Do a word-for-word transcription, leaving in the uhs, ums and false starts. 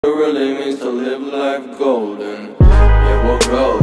It really means to live life golden. Yeah, we're golden.